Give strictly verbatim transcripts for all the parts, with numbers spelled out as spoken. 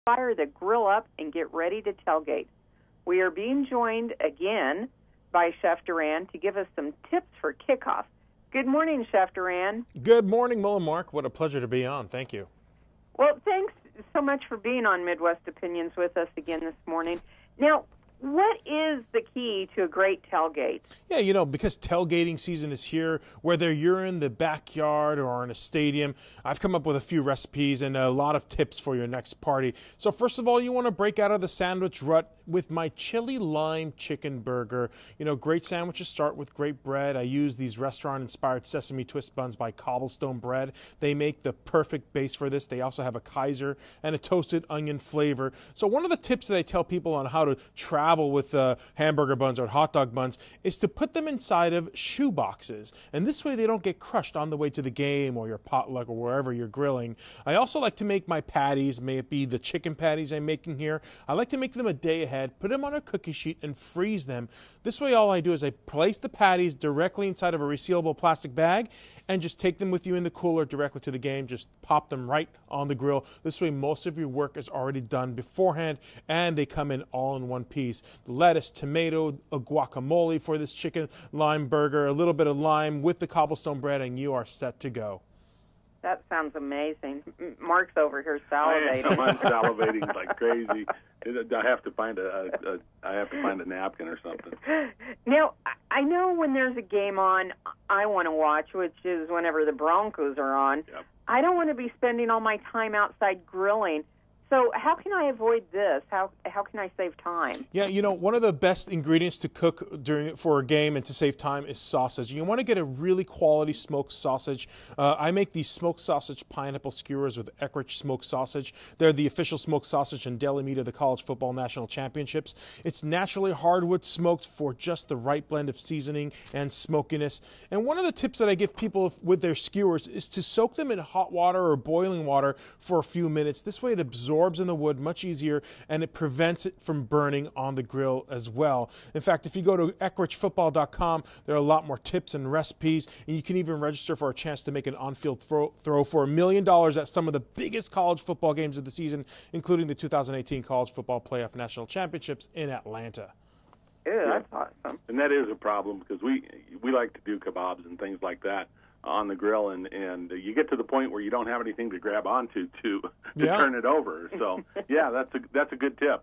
fire the grill up and get ready to tailgate. We are being joined again by Chef Duran to give us some tips for kickoff. Good morning, Chef Duran. Good morning, Mo and Mark. What a pleasure to be on. Thank you. Well, thanks so much for being on Midwest Opinions with us again this morning. Now, what is the key to a great tailgate? Yeah, you know, because tailgating season is here, whether you're in the backyard or in a stadium, I've come up with a few recipes and a lot of tips for your next party. So first of all, you want to break out of the sandwich rut with my chili lime chicken burger. You know, great sandwiches start with great bread. I use these restaurant-inspired sesame twist buns by Cobblestone Bread. They make the perfect base for this. They also have a Kaiser and a toasted onion flavor. So one of the tips that I tell people on how to travel with uh, hamburger buns or hot dog buns is to put them inside of shoe boxes, and this way they don't get crushed on the way to the game or your potluck or wherever you're grilling. I also like to make my patties, may it be the chicken patties I'm making here, I like to make them a day ahead, put them on a cookie sheet and freeze them. This way all I do is I place the patties directly inside of a resealable plastic bag and just take them with you in the cooler directly to the game. Just pop them right on the grill. This way most of your work is already done beforehand and they come in all in one piece. The lettuce, tomato, a guacamole for this chicken lime burger, a little bit of lime with the cobblestone bread, and you are set to go. That sounds amazing. Mark's over here salivating. I'm salivating like crazy. I have to find a, a, a I have to find a napkin or something. Now, I know when there's a game on I want to watch, which is whenever the Broncos are on. Yep. I don't want to be spending all my time outside grilling. So how can I avoid this? How how can I save time? Yeah, you know, one of the best ingredients to cook during for a game and to save time is sausage. You want to get a really quality smoked sausage. Uh, I make these smoked sausage pineapple skewers with Eckrich smoked sausage. They're the official smoked sausage and deli meat of the College Football National Championships. It's naturally hardwood smoked for just the right blend of seasoning and smokiness. And one of the tips that I give people with their skewers is to soak them in hot water or boiling water for a few minutes. This way it absorbs in the wood much easier, and it prevents it from burning on the grill as well. In fact, if you go to eckrich football dot com, there are a lot more tips and recipes, and you can even register for a chance to make an on-field throw, throw for a million dollars at some of the biggest college football games of the season, including the two thousand eighteen College Football Playoff National Championships in Atlanta. Ew, that's awesome. And that is a problem because we we like to do kebabs and things like that on the grill, and, and you get to the point where you don't have anything to grab onto to, to yeah. turn it over. So, yeah, that's a that's a good tip.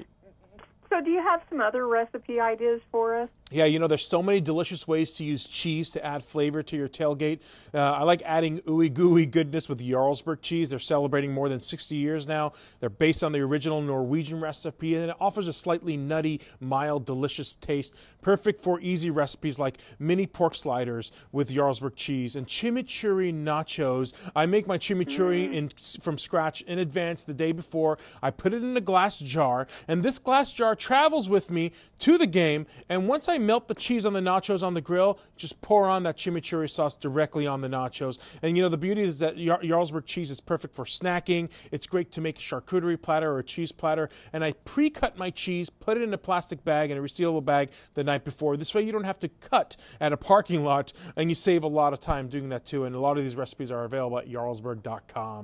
So do you have some other recipe ideas for us? Yeah, you know, there's so many delicious ways to use cheese to add flavor to your tailgate. Uh, I like adding ooey gooey goodness with Jarlsberg cheese. They're celebrating more than sixty years now. They're based on the original Norwegian recipe, and it offers a slightly nutty, mild, delicious taste. Perfect for easy recipes like mini pork sliders with Jarlsberg cheese and chimichurri nachos. I make my chimichurri mm. in, from scratch in advance the day before. I put it in a glass jar, and this glass jar travels with me to the game, and once I melt the cheese on the nachos on the grill, just pour on that chimichurri sauce directly on the nachos. And you know, the beauty is that Jarlsberg cheese is perfect for snacking. It's great to make a charcuterie platter or a cheese platter. And I pre-cut my cheese, put it in a plastic bag, in a resealable bag the night before. This way you don't have to cut at a parking lot, and you save a lot of time doing that too. And a lot of these recipes are available at jarlsberg dot com.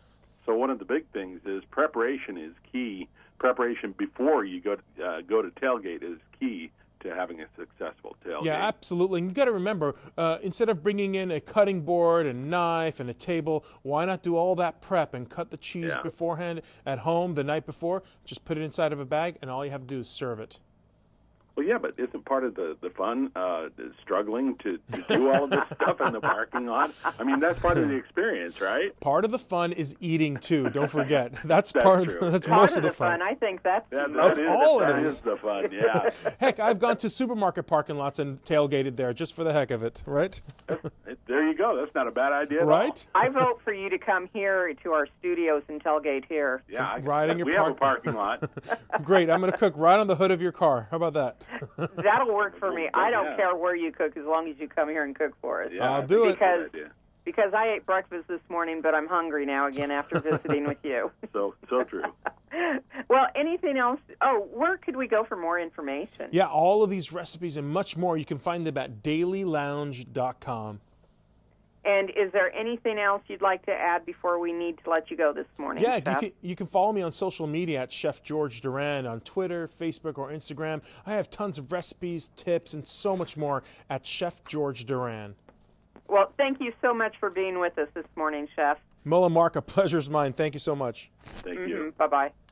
So one of the big things is preparation is key. Preparation before you go to, uh, go to tailgate is key to having a successful tailgate. Yeah, absolutely. And you got to remember, uh, instead of bringing in a cutting board and knife and a table, why not do all that prep and cut the cheese yeah. beforehand at home the night before? Just put it inside of a bag, and all you have to do is serve it. Well, yeah, but isn't part of the, the fun uh, struggling to, to do all of this stuff in the parking lot? I mean, that's part of the experience, right? Part of the fun is eating, too. Don't forget. That's, that's part true. of that's part most of of the, the fun. fun. I think that's, yeah, that that's is, all that it is. is the fun, yeah. Heck, I've gone to supermarket parking lots and tailgated there just for the heck of it, right? There you go. That's not a bad idea at right? all. I vote for you to come here to our studios and tailgate here. Yeah, I, right in your we park- have a parking lot. Great. I'm going to cook right on the hood of your car. How about that? That'll work for me. I don't Yeah. care where you cook as long as you come here and cook for us. Yeah, I'll do it. Because, because I ate breakfast this morning, but I'm hungry now again after visiting with you. So, so true. Well, anything else? Oh, where could we go for more information? Yeah, all of these recipes and much more, you can find them at daily lounge dot com. And is there anything else you'd like to add before we need to let you go this morning, Yeah, Chef? you can, you can follow me on social media at Chef George Duran on Twitter, Facebook, or Instagram. I have tons of recipes, tips, and so much more at Chef George Duran. Well, thank you so much for being with us this morning, Chef. Mullah Mark, a pleasure's mine. Thank you so much. Thank Mm-hmm. you. Bye-bye.